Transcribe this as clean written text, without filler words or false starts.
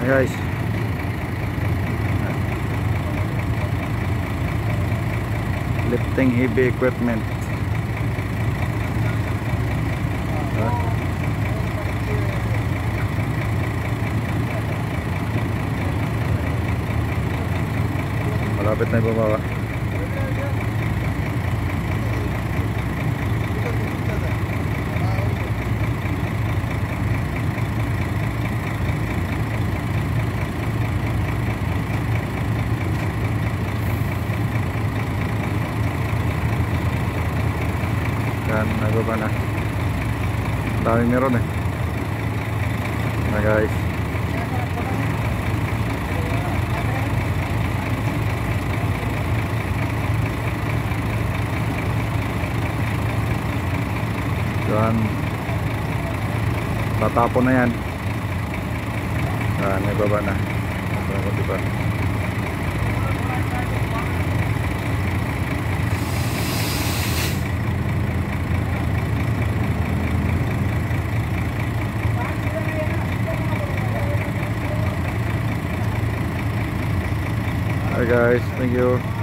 guys, lifting heavy equipment. Malapit na bumaba. Yan, nagaba na. Dami meron eh. Na guys. Yan. Tatapon na yan. Yan, nagaba na. Diba? Hi guys, thank you.